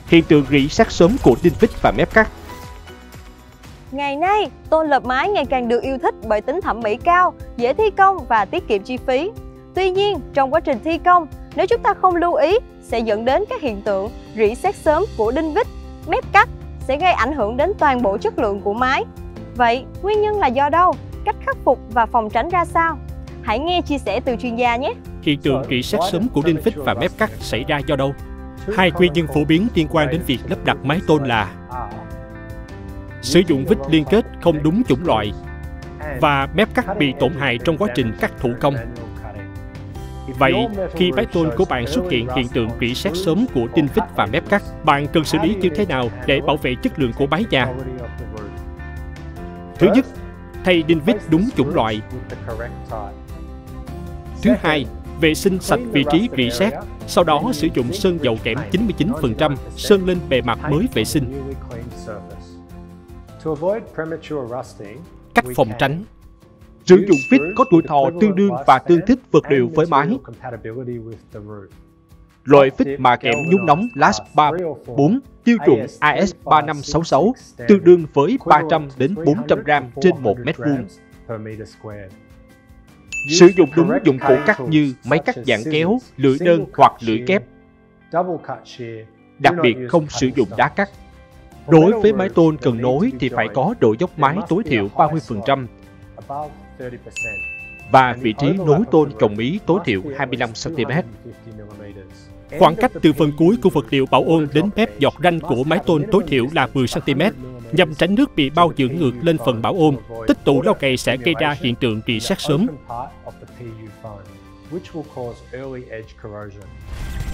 Hiện tượng rỉ sét sớm của đinh vít và mép cắt. Ngày nay, tôn lợp mái ngày càng được yêu thích bởi tính thẩm mỹ cao, dễ thi công và tiết kiệm chi phí. Tuy nhiên, trong quá trình thi công, nếu chúng ta không lưu ý, sẽ dẫn đến các hiện tượng rỉ sét sớm của đinh vít, mép cắt sẽ gây ảnh hưởng đến toàn bộ chất lượng của mái. Vậy, nguyên nhân là do đâu? Cách khắc phục và phòng tránh ra sao? Hãy nghe chia sẻ từ chuyên gia nhé! Hiện tượng rỉ sét sớm của đinh vít và mép cắt xảy ra do đâu? Hai nguyên nhân phổ biến liên quan đến việc lắp đặt mái tôn là sử dụng vít liên kết không đúng chủng loại và mép cắt bị tổn hại trong quá trình cắt thủ công. Vậy, khi mái tôn của bạn xuất hiện hiện tượng rỉ sét sớm của đinh vít và mép cắt, bạn cần xử lý như thế nào để bảo vệ chất lượng của mái nhà? Thứ nhất, thay đinh vít đúng chủng loại. Thứ hai, vệ sinh sạch vị trí rỉ sét, sau đó sử dụng sơn dầu kẽm 99%, sơn lên bề mặt mới vệ sinh. Cách phòng tránh: sử dụng vít có tuổi thọ tương đương và tương thích vật liệu với mái. Loại vít mà kẽm nhúng nóng LAST 3-4 tiêu chuẩn AS3566 tương đương với 300 đến 400 gram trên 1 mét vuông. Sử dụng đúng dụng cụ cắt như máy cắt dạng kéo, lưỡi đơn hoặc lưỡi kép. Đặc biệt không sử dụng đá cắt. Đối với mái tôn cần nối thì phải có độ dốc mái tối thiểu 30% và vị trí nối tôn trồng mí tối thiểu 25 cm. Khoảng cách từ phần cuối của vật liệu bảo ôn đến mép giọt ranh của mái tôn tối thiểu là 10 cm, nhằm tránh nước bị bao dưỡng ngược lên phần bảo ôn. Tích tụ lâu ngày sẽ gây ra hiện tượng rỉ sét sớm.